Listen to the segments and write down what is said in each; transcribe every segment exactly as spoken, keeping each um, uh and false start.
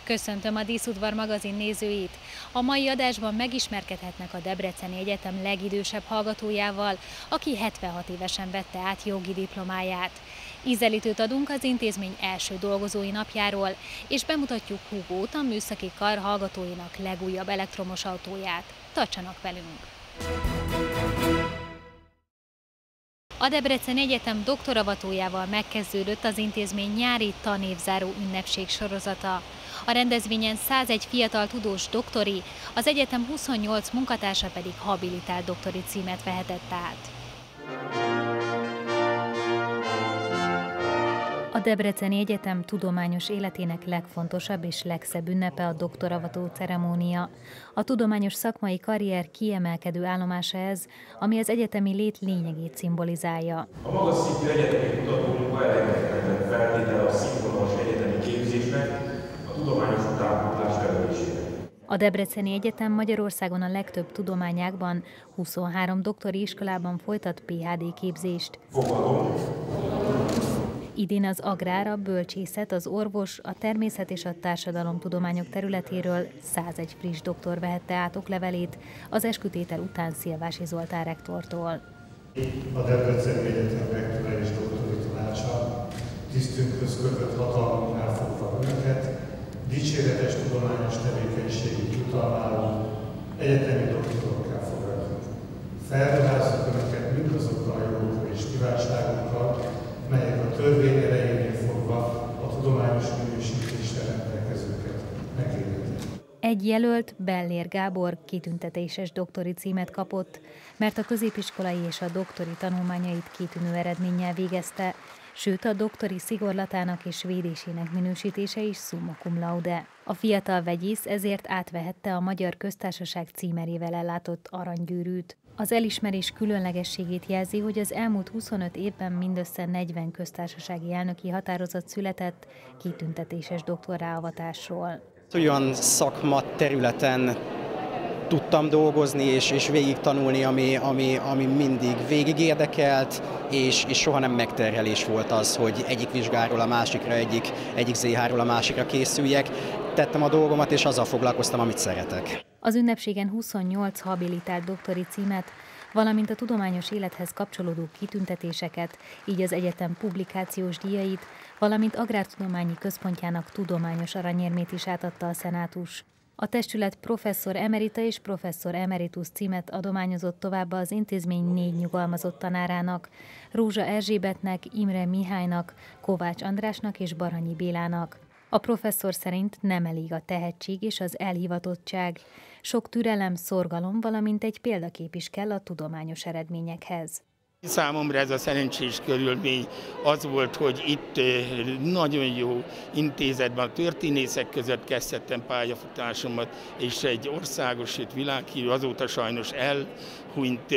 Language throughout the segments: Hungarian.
Köszöntöm a Díszudvar magazin nézőit! A mai adásban megismerkedhetnek a Debreceni Egyetem legidősebb hallgatójával, aki hetvenhat évesen vette át jogi diplomáját. Ízelítőt adunk az intézmény első dolgozói napjáról, és bemutatjuk Hugót, a műszaki kar hallgatóinak legújabb elektromos autóját. Tartsanak velünk! A Debreceni Egyetem doktoravatójával megkezdődött az intézmény nyári tanévzáró ünnepség sorozata. A rendezvényen százegy fiatal tudós doktori, az egyetem huszonnyolc munkatársa pedig habilitált doktori címet vehetett át. A Debreceni Egyetem tudományos életének legfontosabb és legszebb ünnepe a doktoravató ceremónia. A tudományos szakmai karrier kiemelkedő állomása ez, ami az egyetemi lét lényegét szimbolizálja. A magas szintű egyetemi kutatómunka elengedhetetlen feltétele a színvonalas egyetemi képzésnek, a tudományos utánpótlás felelősségének. A Debreceni Egyetem Magyarországon a legtöbb tudományágban, huszonhárom doktori iskolában folytat pé há dé képzést. Fogadom. Idén az agrár, a bölcsészet, az orvos, a természet és a társadalomtudományok területéről százegy friss doktor vehette át oklevelét az eskütétel után Szilvási Zoltán rektortól. A Debreceni Egyetem rektora és doktori tanácsa tisztünkhöz kötött hatalmunknál fogva önöket, dicséretes tudományos tevékenységi jutalmáló egyetemi doktorokká fogadni. Felruházzuk önöket mindazokkal a jogokkal és kívánságokkal, melyek a törvény erejénél fogva a tudományos minősítésre rendelkezőket megilletik. Egy jelölt, Bellér Gábor kitüntetéses doktori címet kapott, mert a középiskolai és a doktori tanulmányait kitűnő eredménnyel végezte, sőt a doktori szigorlatának és védésének minősítése is summa cum laude. A fiatal vegyész ezért átvehette a Magyar Köztársaság címerével ellátott aranygyűrűt. Az elismerés különlegességét jelzi, hogy az elmúlt huszonöt évben mindössze negyven köztársasági elnöki határozat született kitüntetéses doktorráavatásról. Olyan szakma területen tudtam dolgozni és, és végig tanulni, ami, ami, ami mindig végig érdekelt, és, és soha nem megterhelés volt az, hogy egyik vizsgáról a másikra, egyik, egyik zé há-ról a másikra készüljek. Tettem a dolgomat, és azzal foglalkoztam, amit szeretek. Az ünnepségen huszonnyolc habilitált doktori címet, valamint a tudományos élethez kapcsolódó kitüntetéseket, így az egyetem publikációs díjait, valamint Agrártudományi Központjának tudományos aranyérmét is átadta a szenátus. A testület professzor emerita és professzor emeritus címet adományozott továbbá az intézmény négy nyugalmazott tanárának, Rózsa Erzsébetnek, Imre Mihálynak, Kovács Andrásnak és Baranyi Bélának. A professzor szerint nem elég a tehetség és az elhivatottság. Sok türelem, szorgalom, valamint egy példakép is kell a tudományos eredményekhez. Számomra ez a szerencsés körülmény az volt, hogy itt nagyon jó intézetben, a történészek között kezdtem pályafutásomat, és egy országos, sőt világhírű, azóta sajnos elhunyt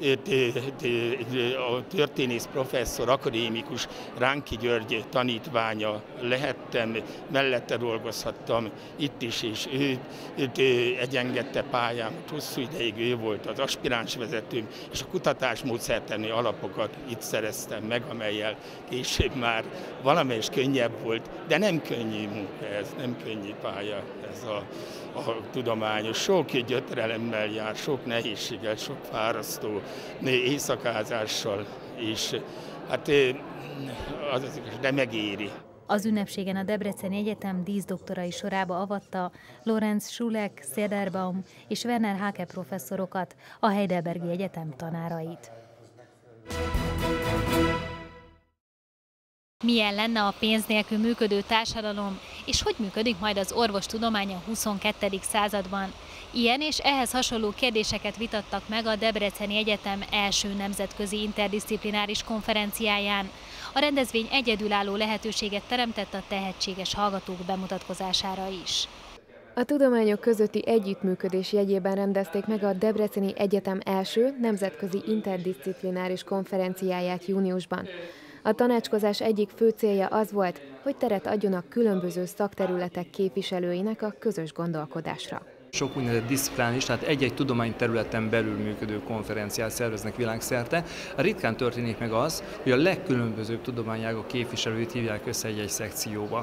a történész professzor, akadémikus Ránki György tanítványa lehettem, mellette dolgozhattam itt is, és ő, őt egyengedte pályámat hosszú ideig, ő volt az aspiránsvezetőm, és a kutatásmódszertani alapokat itt szereztem meg, amellyel később már valamelyest könnyebb volt, de nem könnyű munka ez, nem könnyű pálya ez a, a tudományos. Sok gyötrelemmel jár, sok nehézséggel, sok fárasztó éjszakázással, és hát az, az, de megéri. Az ünnepségen a Debreceni Egyetem díszdoktorai sorába avatta Lorenz Schulek, Söderbaum és Werner Hake professzorokat, a Heidelbergi Egyetem tanárait. Milyen lenne a pénz nélkül működő társadalom, és hogy működik majd az orvostudomány a huszonkettő században? Ilyen és ehhez hasonló kérdéseket vitattak meg a Debreceni Egyetem első nemzetközi interdisziplináris konferenciáján. A rendezvény egyedülálló lehetőséget teremtett a tehetséges hallgatók bemutatkozására is. A tudományok közötti együttműködés jegyében rendezték meg a Debreceni Egyetem első nemzetközi interdisziplináris konferenciáját júniusban. A tanácskozás egyik fő célja az volt, hogy teret adjon a különböző szakterületek képviselőinek a közös gondolkodásra. Sok úgynevezett diszciplinális, tehát egy-egy tudományterületen belül működő konferenciát szerveznek világszerte. Ritkán történik meg az, hogy a legkülönbözőbb tudományágok képviselőit hívják össze egy-egy szekcióba.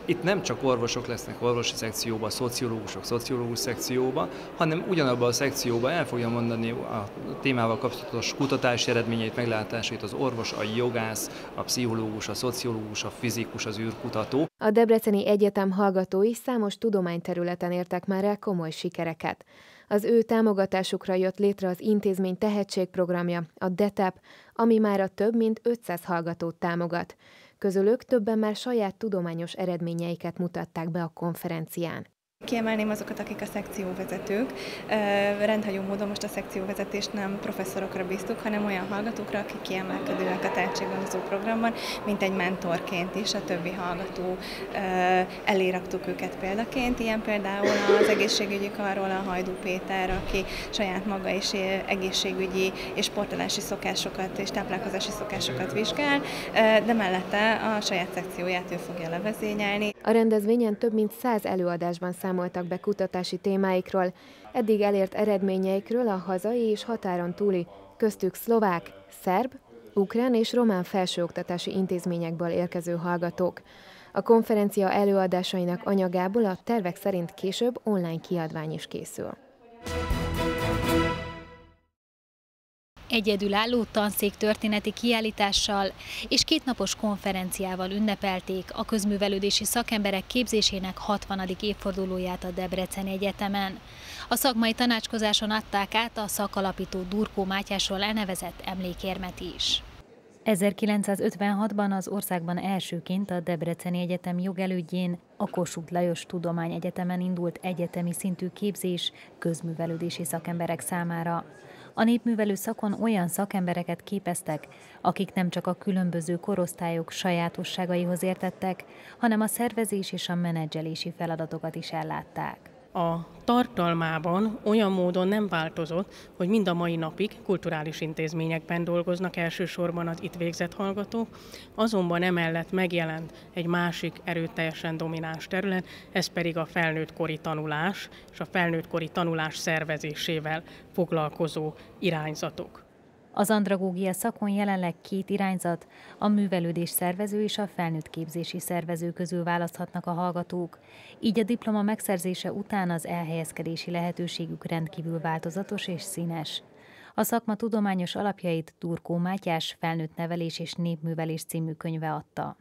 Itt nem csak orvosok lesznek orvosi szekcióban, szociológusok szociológus szekcióban, hanem ugyanabban a szekcióban el fogja mondani a témával kapcsolatos kutatási eredményeit, meglátásait az orvos, a jogász, a pszichológus, a szociológus, a fizikus, az űrkutató. A Debreceni Egyetem hallgatói számos tudományterületen értek már el komoly sikereket. Az ő támogatásukra jött létre az intézmény tehetségprogramja, a dé e té e pé, ami mára több mint ötszáz hallgatót támogat. Közülük többen már saját tudományos eredményeiket mutatták be a konferencián. Kiemelném azokat, akik a szekcióvezetők. Rendhagyó módon most a szekcióvezetést nem professzorokra bíztuk, hanem olyan hallgatókra, akik kiemelkedőek a tehetséggondozó programban, mint egy mentorként is, a többi hallgató elé raktuk őket példaként. Ilyen például az egészségügyi karról a Hajdú Péter, aki saját maga is egészségügyi és sportolási szokásokat és táplálkozási szokásokat vizsgál, de mellette a saját szekcióját ő fogja levezényelni. A rendezvényen több mint száz előadásban számoltak be kutatási témáikról, eddig elért eredményeikről a hazai és határon túli, köztük szlovák, szerb, ukrán és román felsőoktatási intézményekből érkező hallgatók. A konferencia előadásainak anyagából a tervek szerint később online kiadvány is készül. Egyedülálló tanszék történeti kiállítással és kétnapos konferenciával ünnepelték a közművelődési szakemberek képzésének hatvanadik évfordulóját a Debreceni Egyetemen. A szakmai tanácskozáson adták át a szakalapító Durkó Mátyásról elnevezett emlékérmet is. ezerkilencszázötvenhatban az országban elsőként a Debreceni Egyetem jogelődjén a Kossuth Lajos Tudományegyetemen indult egyetemi szintű képzés közművelődési szakemberek számára. A népművelő szakon olyan szakembereket képeztek, akik nem csak a különböző korosztályok sajátosságaihoz értettek, hanem a szervezés és a menedzselési feladatokat is ellátták. A tartalmában olyan módon nem változott, hogy mind a mai napig kulturális intézményekben dolgoznak elsősorban az itt végzett hallgatók, azonban emellett megjelent egy másik erőteljesen domináns terület, ez pedig a felnőttkori tanulás és a felnőttkori tanulás szervezésével foglalkozó irányzatok. Az andragógia szakon jelenleg két irányzat, a művelődés szervező és a felnőttképzési szervező közül választhatnak a hallgatók, így a diploma megszerzése után az elhelyezkedési lehetőségük rendkívül változatos és színes. A szakma tudományos alapjait Durkó Mátyás felnőtt nevelés és népművelés című könyve adta.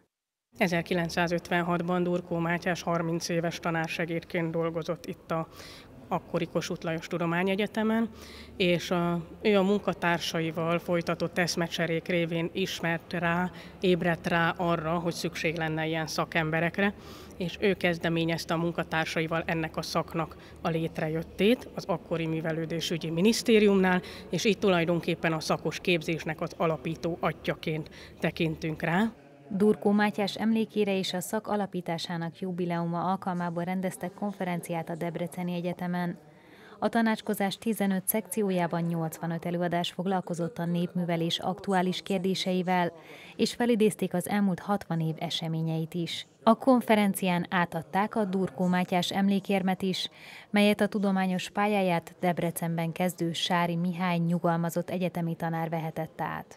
ezerkilencszázötvenhatban Durkó Mátyás harminc éves tanársegédként dolgozott itt a akkori Kossuth Lajos Tudományegyetemen, és a, ő a munkatársaival folytatott eszmecserék révén ismert rá, ébredt rá arra, hogy szükség lenne ilyen szakemberekre, és ő kezdeményezte a munkatársaival ennek a szaknak a létrejöttét az akkori Művelődésügyi Minisztériumnál, és így tulajdonképpen a szakos képzésnek az alapító atyjaként tekintünk rá. Durkó Mátyás emlékére és a szak alapításának jubileuma alkalmából rendeztek konferenciát a Debreceni Egyetemen. A tanácskozás tizenöt szekciójában nyolcvanöt előadás foglalkozott a népművelés aktuális kérdéseivel, és felidézték az elmúlt hatvan év eseményeit is. A konferencián átadták a Durkó Mátyás emlékérmet is, melyet a tudományos pályáját Debrecenben kezdő Sári Mihály nyugalmazott egyetemi tanár vehetett át.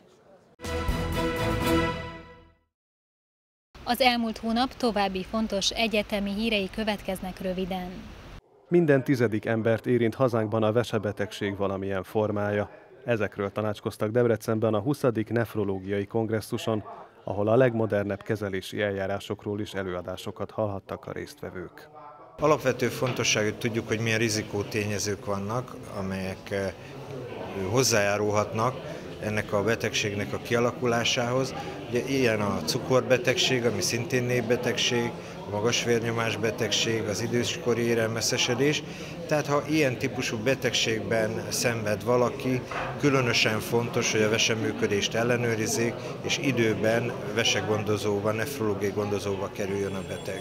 Az elmúlt hónap további fontos egyetemi hírei következnek röviden. Minden tizedik embert érint hazánkban a vesebetegség valamilyen formája. Ezekről tanácskoztak Debrecenben a huszadik nefrológiai kongresszuson, ahol a legmodernebb kezelési eljárásokról is előadásokat hallhattak a résztvevők. Alapvető fontosságú, hogy tudjuk, hogy milyen rizikótényezők vannak, amelyek hozzájárulhatnak ennek a betegségnek a kialakulásához. Ugye ilyen a cukorbetegség, ami szintén népbetegség, a magas vérnyomás betegség, az időskori érelmeszesedés. Tehát ha ilyen típusú betegségben szenved valaki, különösen fontos, hogy a veseműködést ellenőrizzék, és időben vesegondozóba, nefrológiai gondozóba kerüljön a beteg.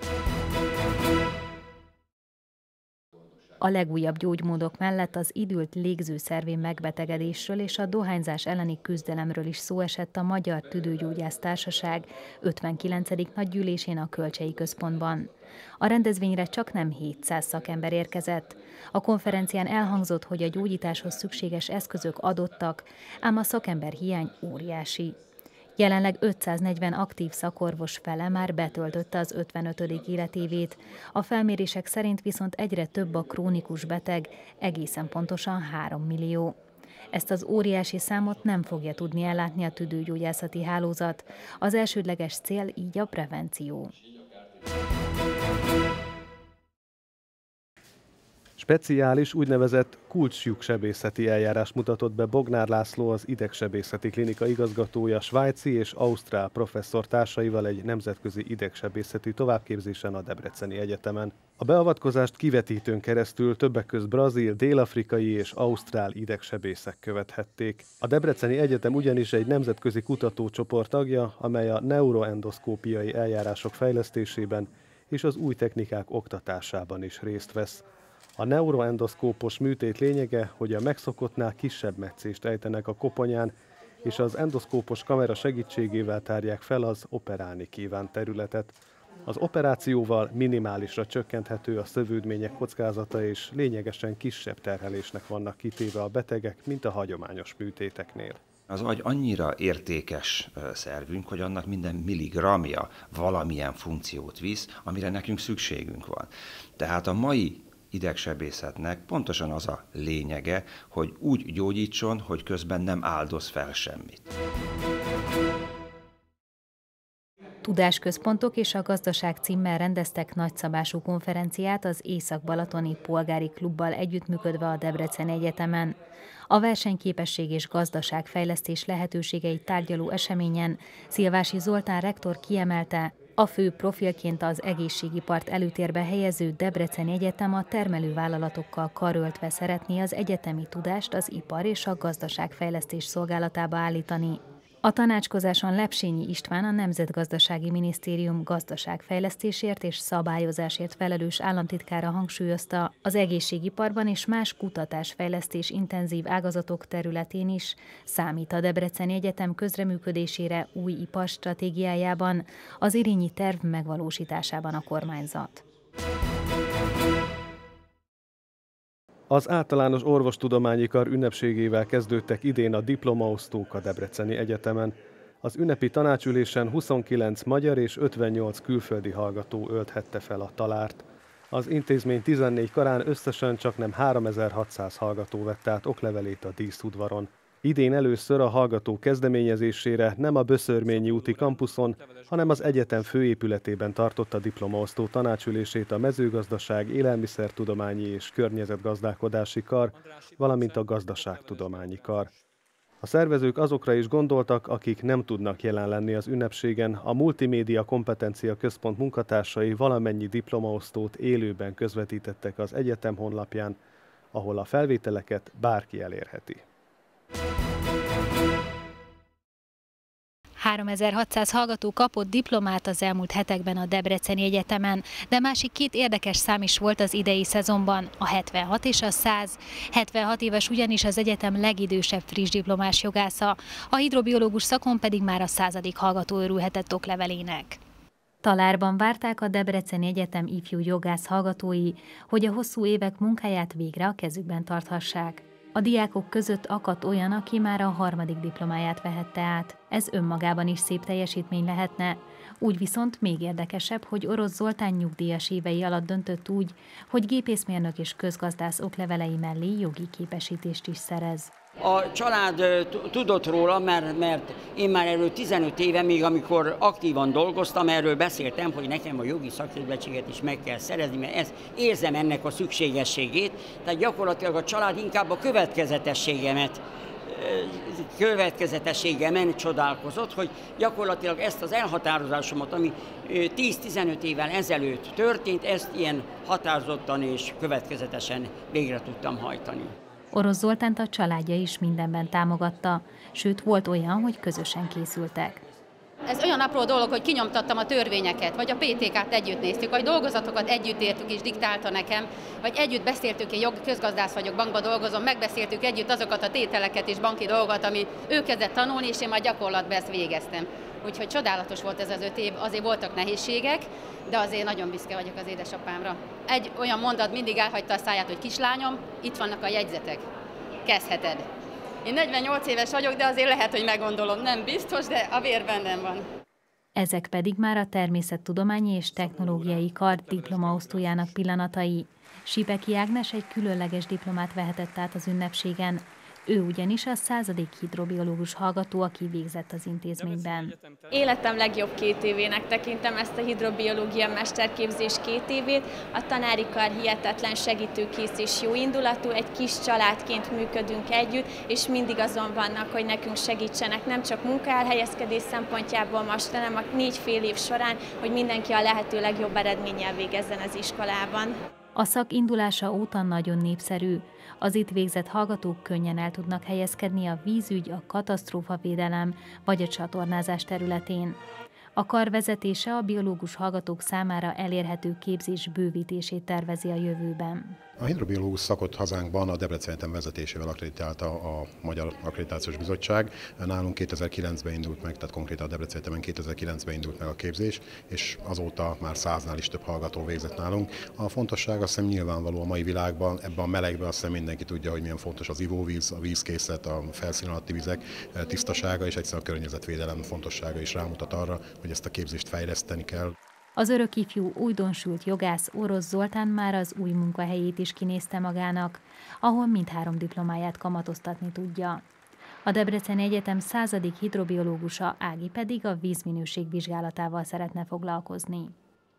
A legújabb gyógymódok mellett az idült légzőszervi megbetegedésről és a dohányzás elleni küzdelemről is szó esett a Magyar Tüdőgyógyász Társaság ötvenkilencedik nagygyűlésén a Kölcsei Központban. A rendezvényre csaknem hétszáz szakember érkezett. A konferencián elhangzott, hogy a gyógyításhoz szükséges eszközök adottak, ám a szakember hiány óriási. Jelenleg ötszáznegyven aktív szakorvos fele már betöltötte az ötvenötödik életévét. A felmérések szerint viszont egyre több a krónikus beteg, egészen pontosan három millió. Ezt az óriási számot nem fogja tudni ellátni a tüdőgyógyászati hálózat. Az elsődleges cél így a prevenció. Speciális úgynevezett kulcssjúksebészeti eljárás mutatott be Bognár László, az idegsebészeti klinika igazgatója svájci és ausztrál professzor társaival egy nemzetközi idegsebészeti továbbképzésen a Debreceni Egyetemen. A beavatkozást kivetítőn keresztül többek közt brazil, dél-afrikai és ausztrál idegsebészek követhették. A Debreceni Egyetem ugyanis egy nemzetközi kutatócsoport tagja, amely a neuroendoszkópiai eljárások fejlesztésében és az új technikák oktatásában is részt vesz. A neuroendoszkópos műtét lényege, hogy a megszokottnál kisebb metszést ejtenek a koponyán, és az endoszkópos kamera segítségével tárják fel az operálni kívánt területet. Az operációval minimálisra csökkenthető a szövődmények kockázata, és lényegesen kisebb terhelésnek vannak kitéve a betegek, mint a hagyományos műtéteknél. Az agy annyira értékes szervünk, hogy annak minden milligramja valamilyen funkciót visz, amire nekünk szükségünk van. Tehát a mai idegsebészetnek pontosan az a lényege, hogy úgy gyógyítson, hogy közben nem áldoz fel semmit. Tudásközpontok és a Gazdaság címmel rendeztek nagyszabású konferenciát az Észak-Balatoni Polgári Klubbal együttműködve a Debreceni Egyetemen. A versenyképesség és gazdaságfejlesztés lehetőségeit tárgyaló eseményen Szilvási Zoltán rektor kiemelte, a fő profilként az egészségipart előtérbe helyező Debreceni Egyetem a termelővállalatokkal karöltve szeretné az egyetemi tudást az ipar és a gazdaságfejlesztés szolgálatába állítani. A tanácskozáson Lepsényi István, a Nemzetgazdasági Minisztérium gazdaságfejlesztésért és szabályozásért felelős államtitkára hangsúlyozta, az egészségiparban és más kutatásfejlesztés intenzív ágazatok területén is számít a Debreceni Egyetem közreműködésére új iparstratégiájában, az irényi terv megvalósításában a kormányzat. Az általános orvostudományi kar ünnepségével kezdődtek idén a diplomaosztók a Debreceni Egyetemen. Az ünnepi tanácsülésen huszonkilenc magyar és ötvennyolc külföldi hallgató ölthette fel a talárt. Az intézmény tizennégy karán összesen csaknem háromezer-hatszáz hallgató vette át oklevelét a díszudvaron. Idén először a hallgató kezdeményezésére nem a Böszörményi úti kampuszon, hanem az egyetem főépületében tartotta diplomaosztó tanácsülését a Mezőgazdaság, Élelmiszertudományi és Környezetgazdálkodási Kar, valamint a Gazdaságtudományi Kar. A szervezők azokra is gondoltak, akik nem tudnak jelen lenni az ünnepségen, a Multimédia Kompetencia Központ munkatársai valamennyi diplomaosztót élőben közvetítettek az egyetem honlapján, ahol a felvételeket bárki elérheti. háromezer-hatszáz hallgató kapott diplomát az elmúlt hetekben a Debreceni Egyetemen, de másik két érdekes szám is volt az idei szezonban, a hetvenhat és a száz. hetvenhat éves ugyanis az egyetem legidősebb friss diplomás jogásza, a hidrobiológus szakon pedig már a századik hallgató örülhetett oklevelének. Talárban várták a Debreceni Egyetem ifjú jogász hallgatói, hogy a hosszú évek munkáját végre a kezükben tarthassák. A diákok között akadt olyan, aki már a harmadik diplomáját vehette át. Ez önmagában is szép teljesítmény lehetne. Úgy viszont még érdekesebb, hogy Orosz Zoltán nyugdíjas évei alatt döntött úgy, hogy gépészmérnök és közgazdász oklevelei mellé jogi képesítést is szerez. A család tudott róla, mert, mert én már erről tizenöt éve, még amikor aktívan dolgoztam, erről beszéltem, hogy nekem a jogi szakképzettséget is meg kell szerezni, mert ezt érzem ennek a szükségességét. Tehát gyakorlatilag a család inkább a következetességemet, következetességemen csodálkozott, hogy gyakorlatilag ezt az elhatározásomat, ami tíz-tizenöt évvel ezelőtt történt, ezt ilyen határozottan és következetesen végre tudtam hajtani. Orosz Zoltánt a családja is mindenben támogatta, sőt volt olyan, hogy közösen készültek. Ez olyan apró dolog, hogy kinyomtattam a törvényeket, vagy a pé té ká-t együtt néztük, vagy dolgozatokat együtt értük és diktálta nekem, vagy együtt beszéltük, én jogi közgazdász vagyok, bankban dolgozom, megbeszéltük együtt azokat a tételeket és banki dolgokat, ami ő kezdett tanulni, és én már gyakorlatban ezt végeztem. Úgyhogy csodálatos volt ez az öt év, azért voltak nehézségek, de azért nagyon büszke vagyok az édesapámra. Egy olyan mondat mindig elhagyta a száját, hogy kislányom, itt vannak a jegyzetek, kezdheted. Én negyvennyolc éves vagyok, de azért lehet, hogy meggondolom, nem biztos, de a vér bennem van. Ezek pedig már a Természettudományi és Technológiai Kar diplomaosztójának pillanatai. Sipeki Ágnes egy különleges diplomát vehetett át az ünnepségen. Ő ugyanis a századik hidrobiológus hallgató, aki végzett az intézményben. Életem legjobb két évének tekintem ezt a hidrobiológia mesterképzés két évét. A tanári kar hihetetlen segítőkész és jóindulatú, egy kis családként működünk együtt, és mindig azon vannak, hogy nekünk segítsenek nem csak munkaelhelyezkedés szempontjából most, hanem a négy fél év során, hogy mindenki a lehető legjobb eredménnyel végezzen az iskolában. A szak indulása óta nagyon népszerű. Az itt végzett hallgatók könnyen el tudnak helyezkedni a vízügy, a katasztrófavédelem vagy a csatornázás területén. A kar vezetése a biológus hallgatók számára elérhető képzés bővítését tervezi a jövőben. A hidrobiológus szakot hazánkban a Debrecen Egyetem vezetésével akreditálta a Magyar Akkreditációs Bizottság. Nálunk kétezer-kilencben indult meg, tehát konkrétan a Debrecen Egyetemen kétezer-kilencben indult meg a képzés, és azóta már száznál is több hallgató végzett nálunk. A fontosság azt hiszem nyilvánvaló a mai világban, ebben a melegben azt hiszem mindenki tudja, hogy milyen fontos az ivóvíz, a vízkészlet, a felszín alatti vizek tisztasága, és egyszerűen a környezetvédelem fontossága is rámutat arra, hogy ezt a képzést fejleszteni kell. Az örök ifjú, újdonsült jogász Orosz Zoltán már az új munkahelyét is kinézte magának, ahol mindhárom diplomáját kamatoztatni tudja. A Debreceni Egyetem századik hidrobiológusa Ági pedig a vízminőség vizsgálatával szeretne foglalkozni.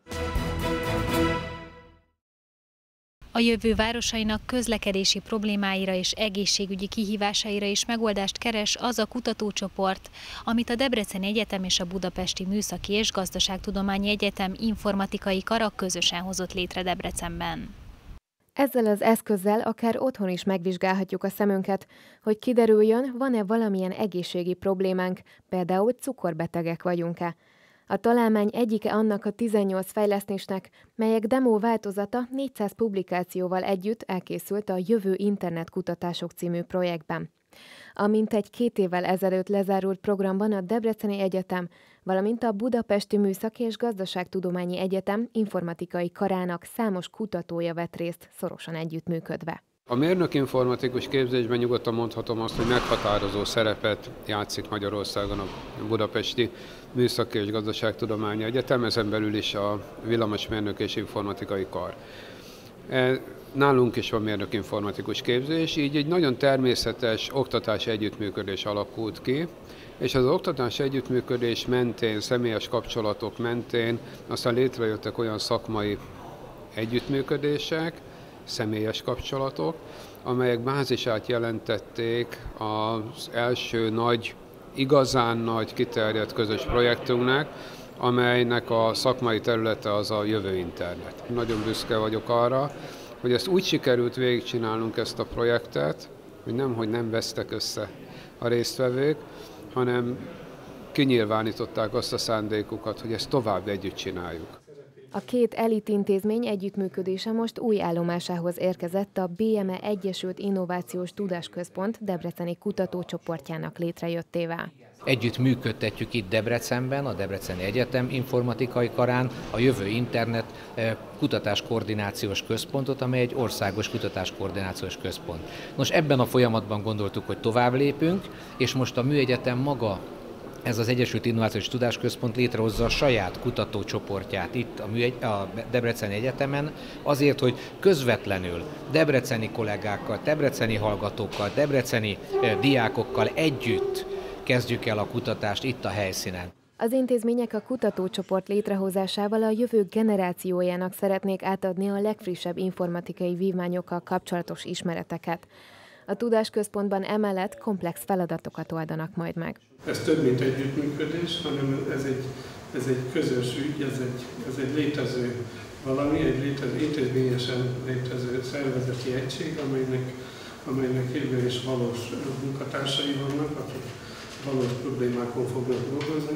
A jövő városainak közlekedési problémáira és egészségügyi kihívásaira is megoldást keres az a kutatócsoport, amit a Debreceni Egyetem és a Budapesti Műszaki és Gazdaságtudományi Egyetem informatikai kara közösen hozott létre Debrecenben. Ezzel az eszközzel akár otthon is megvizsgálhatjuk a szemünket, hogy kiderüljön, van-e valamilyen egészségi problémánk, például cukorbetegek vagyunk-e. A találmány egyike annak a tizennyolc fejlesztésnek, melyek demo változata négyszáz publikációval együtt elkészült a Jövő internetkutatások című projektben. A mintegy két évvel ezelőtt lezárult programban a Debreceni Egyetem, valamint a Budapesti Műszaki és Gazdaságtudományi Egyetem informatikai karának számos kutatója vett részt, szorosan együttműködve. A mérnök informatikus képzésben nyugodtan mondhatom azt, hogy meghatározó szerepet játszik Magyarországon a Budapesti Műszaki és Gazdaságtudományi Egyetem, ezen belül is a villamosmérnök és informatikai kar. Nálunk is van mérnök informatikus képzés, így egy nagyon természetes oktatási együttműködés alakult ki, és az oktatási együttműködés mentén, személyes kapcsolatok mentén aztán létrejöttek olyan szakmai együttműködések, személyes kapcsolatok, amelyek bázisát jelentették az első nagy, igazán nagy, kiterjedt közös projektünknek, amelynek a szakmai területe az a Jövő internet. Nagyon büszke vagyok arra, hogy ezt úgy sikerült végigcsinálnunk ezt a projektet, hogy nem, hogy nem vesztek össze a résztvevők, hanem kinyilvánították azt a szándékukat, hogy ezt tovább együtt csináljuk. A két elitintézmény együttműködése most új állomásához érkezett a bé em e Egyesült Innovációs Tudásközpont debreceni kutatócsoportjának létrejöttével. Együtt működtetjük itt Debrecenben, a Debreceni Egyetem informatikai karán a Jövő internet kutatáskoordinációs központot, amely egy országos kutatáskoordinációs központ. Nos, ebben a folyamatban gondoltuk, hogy tovább lépünk, és most a Műegyetem maga, ez az Egyesült Innovációs Tudásközpont létrehozza a saját kutatócsoportját itt a, Műegy- a Debreceni Egyetemen, azért, hogy közvetlenül debreceni kollégákkal, debreceni hallgatókkal, debreceni eh, diákokkal együtt kezdjük el a kutatást itt a helyszínen. Az intézmények a kutatócsoport létrehozásával a jövő generációjának szeretnék átadni a legfrissebb informatikai vívmányokkal kapcsolatos ismereteket. A tudásközpontban emellett komplex feladatokat oldanak majd meg. Ez több, mint együttműködés, hanem ez egy, ez egy közös ügy, ez egy, ez egy létező valami, egy létező, intézményesen létező szervezeti egység, amelynek, amelynek élő és valós munkatársai vannak, akik valós problémákon fognak dolgozni.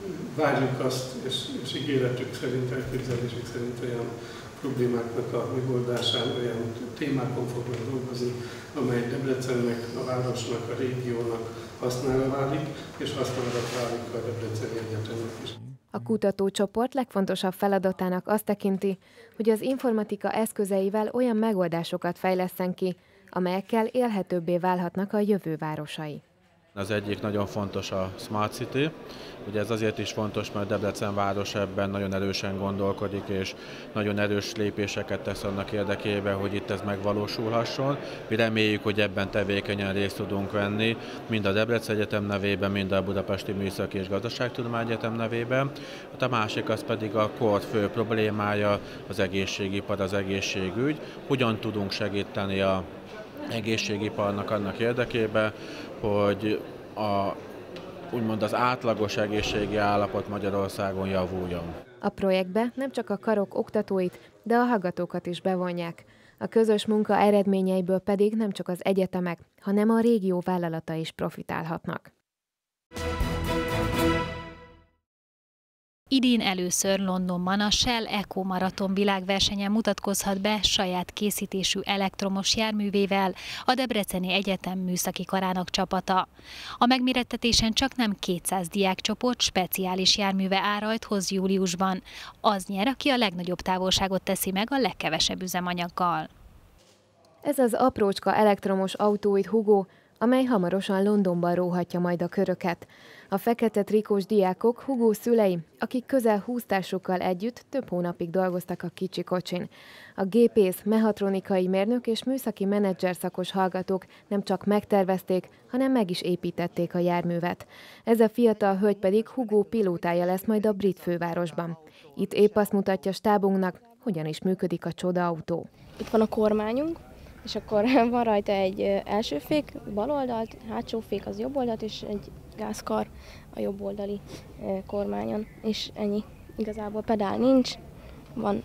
Várjuk azt, és, és ígéretük szerint, elképzelésük szerint olyan problémáknak a megoldásán, olyan témákon fognak dolgozni, amely Debrecennek, a városnak, a régiónak hasznára válik, és hasznára válik a Debreceni Egyetemnek is. A kutatócsoport legfontosabb feladatának azt tekinti, hogy az informatika eszközeivel olyan megoldásokat fejleszten ki, amelyekkel élhetőbbé válhatnak a jövő városai. Az egyik nagyon fontos a Smart City. Ugye ez azért is fontos, mert Debrecen város ebben nagyon erősen gondolkodik, és nagyon erős lépéseket tesz annak érdekében, hogy itt ez megvalósulhasson. Mi reméljük, hogy ebben tevékenyen részt tudunk venni, mind a Debrecen Egyetem nevében, mind a Budapesti Műszaki és Gazdaságtudományi Egyetem nevében. A másik az pedig a kor fő problémája, az egészségipar, az egészségügy. Hogyan tudunk segíteni a egészségiparnak annak érdekében, hogy a, úgymond az átlagos egészségi állapot Magyarországon javuljon. A projektbe nem csak a karok oktatóit, de a hallgatókat is bevonják. A közös munka eredményeiből pedig nem csak az egyetemek, hanem a régió vállalata is profitálhatnak. Idén először Londonban a Shell Eco Marathon világversenyen mutatkozhat be saját készítésű elektromos járművével a Debreceni Egyetem műszaki karának csapata. A megmérettetésen csaknem kétszáz diákcsoport speciális járműve áll rajthoz júliusban. Az nyer, aki a legnagyobb távolságot teszi meg a legkevesebb üzemanyaggal. Ez az aprócska elektromos autóid Hugo, amely hamarosan Londonban róhatja majd a köröket. A fekete trikós diákok Hugo szülei, akik közel húsz társukkal együtt több hónapig dolgoztak a kicsi kocsin. A gépész, mechatronikai mérnök és műszaki menedzser szakos hallgatók nem csak megtervezték, hanem meg is építették a járművet. Ez a fiatal hölgy pedig Hugo pilótája lesz majd a brit fővárosban. Itt épp azt mutatja stábunknak, hogyan is működik a csodaautó. Itt van a kormányunk, és akkor van rajta egy első fék, bal oldalt, hátsó fék az jobb oldalt, és egy gázkar a jobb oldali kormányon, és ennyi. Igazából pedál nincs, van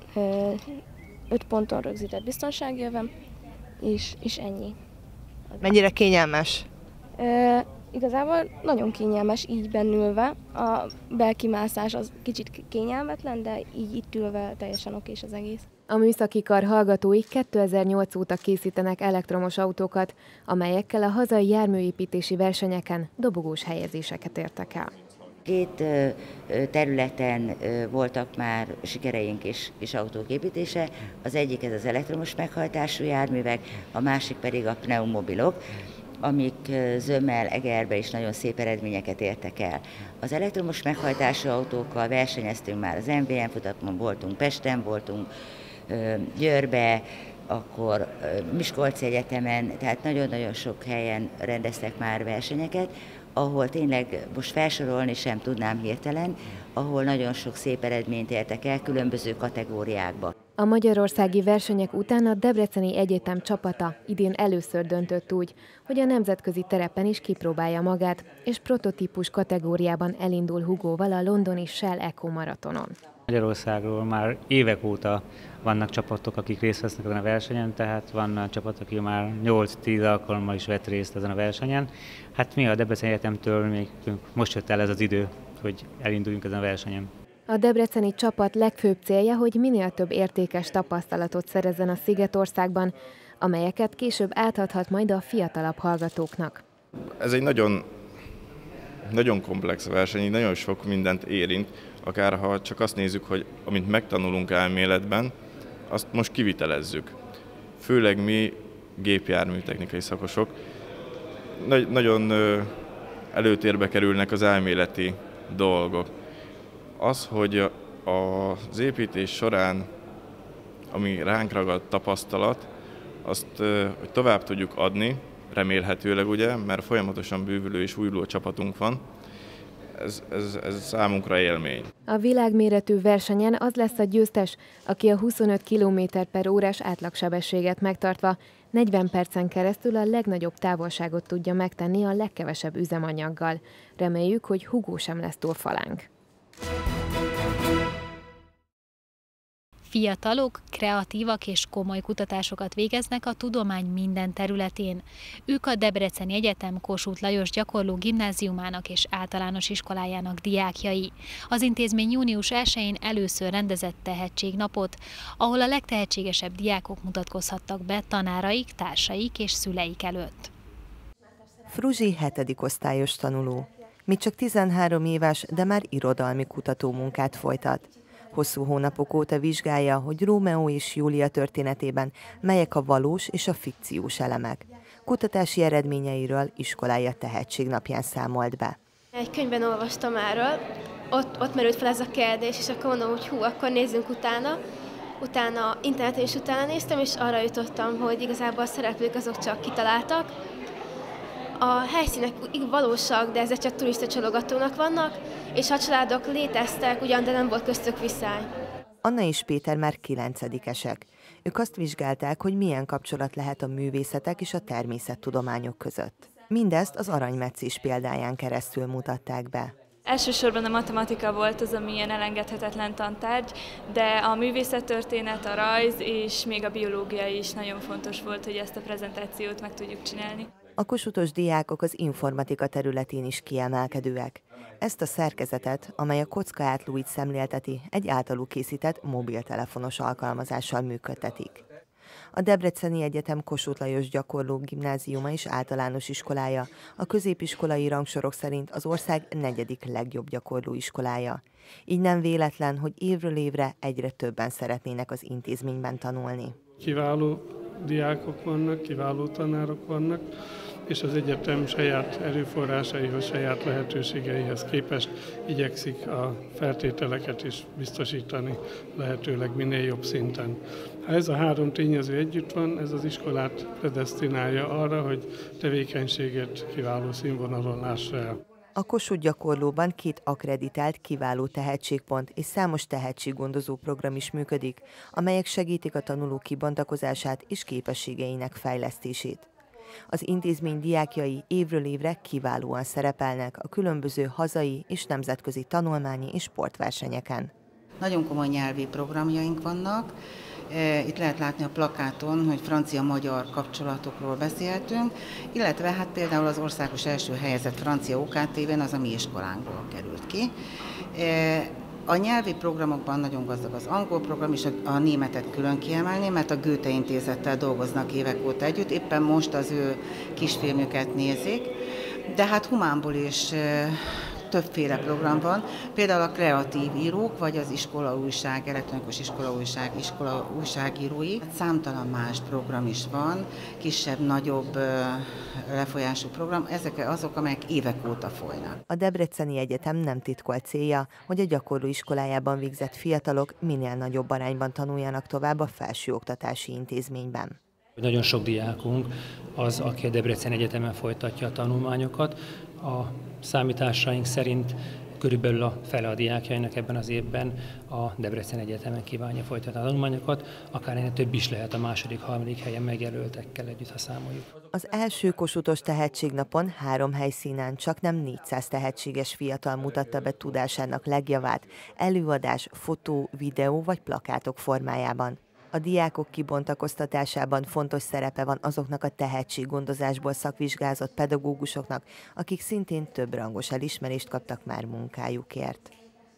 öt ponton rögzített biztonságjövem, és, és ennyi. Mennyire kényelmes? E, igazából nagyon kényelmes így bennülve. A belkimászás az kicsit kényelmetlen, de így itt ülve teljesen okés az egész. A műszaki kar hallgatói kétezer-nyolc óta készítenek elektromos autókat, amelyekkel a hazai járműépítési versenyeken dobogós helyezéseket értek el. Két területen voltak már sikereink és, és autók építése. Az egyik ez az elektromos meghajtású járművek, a másik pedig a pneumobilok, amik Zömmel, Egerbe is nagyon szép eredményeket értek el. Az elektromos meghajtású autókkal versenyeztünk már, az em vé en futamon voltunk, Pesten voltunk, Győrbe, akkor Miskolci Egyetemen, tehát nagyon-nagyon sok helyen rendeztek már versenyeket, ahol tényleg most felsorolni sem tudnám hirtelen, ahol nagyon sok szép eredményt értek el különböző kategóriákba. A magyarországi versenyek után a Debreceni Egyetem csapata idén először döntött úgy, hogy a nemzetközi terepen is kipróbálja magát, és prototípus kategóriában elindul Hugóval a londoni Shell Eco Maratonon. Magyarországról már évek óta vannak csapatok, akik részt vesznek ezen a versenyen, tehát van csapat, aki már nyolc-tíz alkalommal is vett részt ezen a versenyen. Hát mi a Debreceni Egyetemtől még most jött el ez az idő, hogy elinduljunk ezen a versenyen. A debreceni csapat legfőbb célja, hogy minél több értékes tapasztalatot szerezzen a Szigetországban, amelyeket később átadhat majd a fiatalabb hallgatóknak. Ez egy nagyon, nagyon komplex verseny, nagyon sok mindent érint, akár ha csak azt nézzük, hogy amit megtanulunk elméletben, azt most kivitelezzük. Főleg mi gépjárműtechnikai szakosok. Nagy, nagyon előtérbe kerülnek az elméleti dolgok. Az, hogy az építés során, ami ránk ragadt tapasztalat, azt hogy tovább tudjuk adni, remélhetőleg ugye, mert folyamatosan bővülő és újuló csapatunk van, ez, ez, ez számunkra élmény. A világméretű versenyen az lesz a győztes, aki a huszonöt kilométer per órás átlagsebességet megtartva negyven percen keresztül a legnagyobb távolságot tudja megtenni a legkevesebb üzemanyaggal. Reméljük, hogy Hugo sem lesz túl falánk. Fiatalok, kreatívak és komoly kutatásokat végeznek a tudomány minden területén. Ők a Debreceni Egyetem Kossuth Lajos Gyakorló Gimnáziumának és általános iskolájának diákjai. Az intézmény június elsején először rendezett tehetségnapot, ahol a legtehetségesebb diákok mutatkozhattak be tanáraik, társaik és szüleik előtt. Fruzsi hetedik osztályos tanuló. Még csak tizenhárom éves, de már irodalmi kutatómunkát folytat. Hosszú hónapok óta vizsgálja, hogy Rómeó és Júlia történetében melyek a valós és a fikciós elemek. Kutatási eredményeiről iskolája tehetségnapján számolt be. Egy könyvben olvastam erről, ott, ott merült fel ez a kérdés, és akkor mondom, hogy hú, akkor nézzünk utána. Utána interneten is utána néztem, és arra jutottam, hogy igazából a szereplők azok csak kitaláltak. A helyszínek valósak, de ezek csak turista csalogatónak vannak, és a családok léteztek, ugyan, de nem volt köztük viszály. Anna és Péter már kilencedikesek. Ők azt vizsgálták, hogy milyen kapcsolat lehet a művészetek és a természettudományok között. Mindezt az aranymetszés példáján keresztül mutatták be. Elsősorban a matematika volt az, ami ilyen elengedhetetlen tantárgy, de a művészettörténet, a rajz és még a biológia is nagyon fontos volt, hogy ezt a prezentációt meg tudjuk csinálni. A kossuthos diákok az informatika területén is kiemelkedőek. Ezt a szerkezetet, amely a kockaátlóit szemlélteti, egy általuk készített mobiltelefonos alkalmazással működtetik. A Debreceni Egyetem Kossuth Lajos Gyakorló Gimnáziuma és Általános Iskolája a középiskolai rangsorok szerint az ország negyedik legjobb gyakorló iskolája. Így nem véletlen, hogy évről évre egyre többen szeretnének az intézményben tanulni. Kiváló diákok vannak, kiváló tanárok vannak, és az egyetem saját erőforrásaihoz, saját lehetőségeihez képest igyekszik a feltételeket is biztosítani lehetőleg minél jobb szinten. Ha ez a három tényező együtt van, ez az iskolát predesztinálja arra, hogy tevékenységet kiváló színvonalon lássa el. A Kossuth gyakorlóban két akkreditált kiváló tehetségpont és számos tehetséggondozó program is működik, amelyek segítik a tanulók kibontakozását és képességeinek fejlesztését. Az intézmény diákjai évről évre kiválóan szerepelnek a különböző hazai és nemzetközi tanulmányi és sportversenyeken. Nagyon komoly nyelvi programjaink vannak. Itt lehet látni a plakáton, hogy francia-magyar kapcsolatokról beszéltünk, illetve hát például az országos első helyezett francia o ká té-ben az a mi iskolánkból került ki. A nyelvi programokban nagyon gazdag az angol program, és a németet külön kiemelném, mert a Goethe Intézettel dolgoznak évek óta együtt, éppen most az ő kisfilmjüket nézik, de hát humánból is többféle program van, például a kreatív írók, vagy az iskolaújság, elektronikus iskolaújság, iskola újságírói. Számtalan más program is van, kisebb, nagyobb lefolyású program, ezek azok, amelyek évek óta folynak. A Debreceni Egyetem nem titkolt célja, hogy a gyakorló iskolájában végzett fiatalok minél nagyobb arányban tanuljanak tovább a felsőoktatási intézményben. Nagyon sok diákunk az, aki a Debreceni Egyetemen folytatja a tanulmányokat. A számításaink szerint körülbelül a fele a diákjainak ebben az évben a Debreceni Egyetemen kívánja folytatni a tanulmányokat, akár ennél több is lehet a második, harmadik helyen megjelöltekkel együtt, ha számoljuk. Az első kossuthos tehetségnapon három helyszínen csaknem négyszáz tehetséges fiatal mutatta be tudásának legjavát előadás, fotó, videó vagy plakátok formájában. A diákok kibontakoztatásában fontos szerepe van azoknak a tehetséggondozásból szakvizsgázott pedagógusoknak, akik szintén több rangos elismerést kaptak már munkájukért.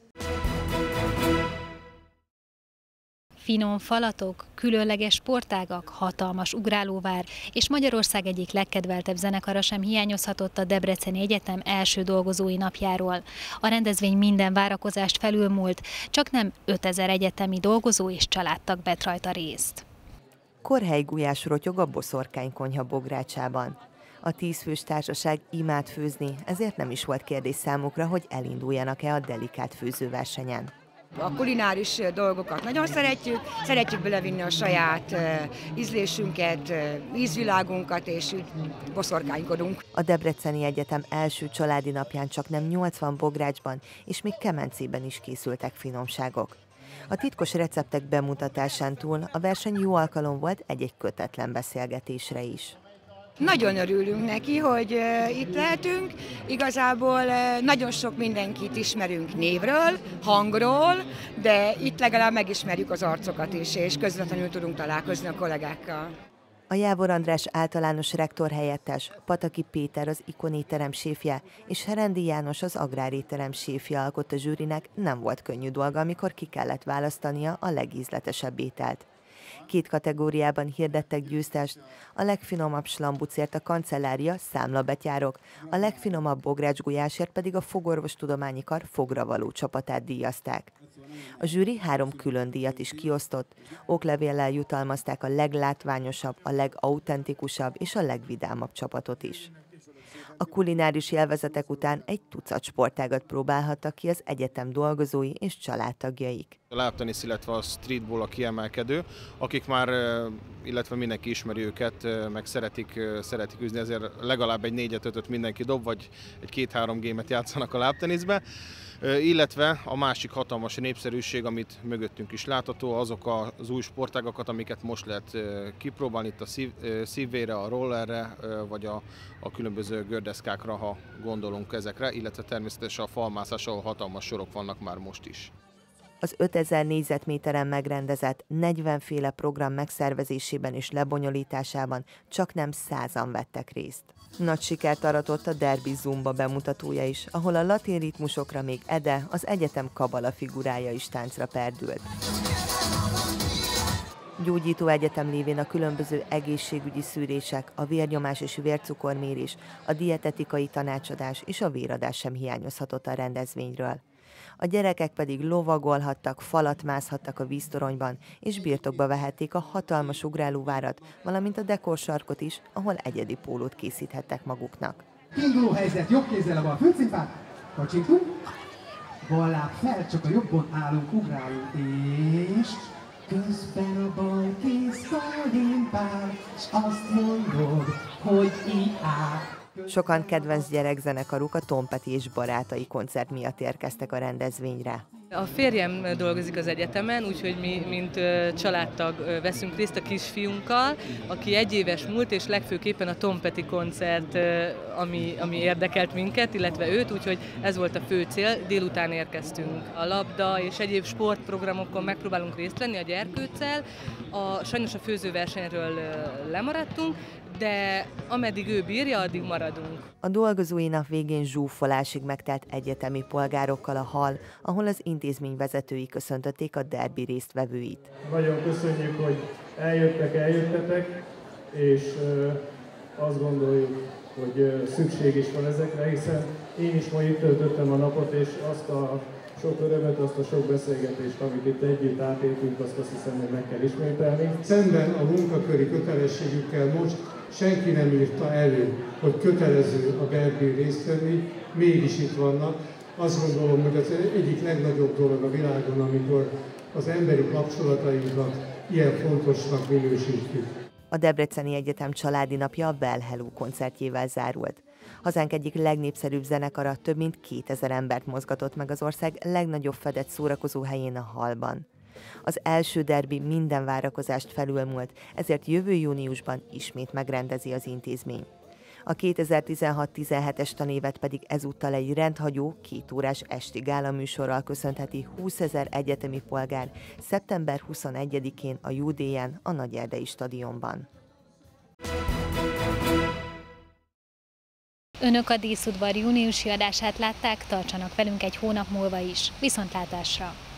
Finom falatok, különleges sportágak, hatalmas ugrálóvár és Magyarország egyik legkedveltebb zenekara sem hiányozhatott a Debreceni Egyetem első dolgozói napjáról. A rendezvény minden várakozást felülmúlt, csak nem ötezer egyetemi dolgozó és családtag vett rajta részt. Korhely-gulyás rotyog a Boszorkány-konyha bográcsában. A tízfős társaság imád főzni, ezért nem is volt kérdés számukra, hogy elinduljanak-e a delikát főzőversenyen. A kulináris dolgokat nagyon szeretjük, szeretjük belevinni a saját ízlésünket, ízvilágunkat, és úgy boszorkánykodunk. A Debreceni Egyetem első családi napján csaknem nyolcvan bográcsban és még kemencében is készültek finomságok. A titkos receptek bemutatásán túl a verseny jó alkalom volt egy-egy kötetlen beszélgetésre is. Nagyon örülünk neki, hogy uh, itt lehetünk. Igazából uh, nagyon sok mindenkit ismerünk névről, hangról, de itt legalább megismerjük az arcokat is, és közvetlenül tudunk találkozni a kollégákkal. A Jávor András általános rektor helyettes, Pataki Péter az ikonéterem séfje, és Herendi János az agráréterem séfje alkotta zsűrinek nem volt könnyű dolga, amikor ki kellett választania a legízletesebb ételt. Két kategóriában hirdettek győztest, a legfinomabb slambucért a kancellária számlabetyárok, a legfinomabb bográcsgulyásért pedig a Fogorvostudományi Kar fogravaló csapatát díjazták. A zsűri három külön díjat is kiosztott, oklevéllel jutalmazták a leglátványosabb, a legautentikusabb és a legvidámabb csapatot is. A kulináris élvezetek után egy tucat sportágat próbálhattak ki az egyetem dolgozói és családtagjaik. A lábtenisz, illetve a streetball a kiemelkedő, akik már, illetve mindenki ismeri őket, meg szeretik, szeretik üzni, ezért legalább egy négyet-ötöt mindenki dob, vagy egy két-három gémet játszanak a lábteniszbe. Illetve a másik hatalmas népszerűség, amit mögöttünk is látható, azok az új sportágakat, amiket most lehet kipróbálni, itt a szív, szívvére, a rollerre, vagy a, a különböző gördeszkákra, ha gondolunk ezekre, illetve természetesen a falmászás, ahol hatalmas sorok vannak már most is. Az ötezer négyzetméteren megrendezett negyven féle program megszervezésében és lebonyolításában csak nem százan vettek részt. Nagy sikert aratott a Derby Zumba bemutatója is, ahol a latin ritmusokra még Ede, az egyetem kabala figurája is táncra perdült. Gyógyító egyetem lévén a különböző egészségügyi szűrések, a vérnyomás és vércukormérés, a dietetikai tanácsadás és a véradás sem hiányozhatott a rendezvényről. A gyerekek pedig lovagolhattak, falat mászhattak a víztoronyban, és birtokba vehették a hatalmas ugrálóvárat, valamint a dekorsarkot is, ahol egyedi pólót készíthettek maguknak. Kiinduló helyzet, jobb kézzel a bal főcimpát, kacsintunk, bal láb fel, csak a jobbon állunk, ugrálunk, és közben a bal kéz kalimpál, és azt mondod, hogy i á. Sokan kedvenc gyerekzenekaruk, a Tom Petty és barátai koncert miatt érkeztek a rendezvényre. A férjem dolgozik az egyetemen, úgyhogy mi, mint családtag veszünk részt a kisfiunkkal, aki egy éves múlt, és legfőképpen a Tom Petty koncert, ami, ami érdekelt minket, illetve őt, úgyhogy ez volt a fő cél, délután érkeztünk. A labda és egyéb sportprogramokon megpróbálunk részt venni a gyerkőccel, a, sajnos a főzőversenyről lemaradtunk, de ameddig ő bírja, addig maradunk. A dolgozói nap végén zsúfolásig megtelt egyetemi polgárokkal a hall, ahol az intézmény vezetői köszöntötték a derbi résztvevőit. Nagyon köszönjük, hogy eljöttek, eljöttetek, és azt gondoljuk, hogy szükség is van ezekre, hiszen én is ma itt töltöttem a napot, és azt a sok örömet, azt a sok beszélgetést, amit itt együtt átéltünk, azt azt hiszem, hogy meg kell ismételni. Szemben a munkaköri kötelességükkel most senki nem írta elő, hogy kötelező a derbin részt venni, mégis itt vannak. Azt gondolom, hogy az egyik legnagyobb dolog a világon, amikor az emberi kapcsolatainkat ilyen fontosnak minősítjük. A Debreceni Egyetem családi napja a Well Hello koncertjével zárult. Hazánk egyik legnépszerűbb zenekara több mint kétezer embert mozgatott meg az ország legnagyobb fedett szórakozó helyén, a hallban. Az első derbi minden várakozást felülmúlt, ezért jövő júniusban ismét megrendezi az intézmény. A kétezer-tizenhat-tizenhetes tanévet pedig ezúttal egy rendhagyó, kétórás esti gálaműsorral köszöntheti húszezer egyetemi polgár szeptember huszonegyedikén a Júdéján, a Nagyerdei stadionban. Önök a Díszudvar júniusi adását látták, tartsanak velünk egy hónap múlva is. Viszontlátásra!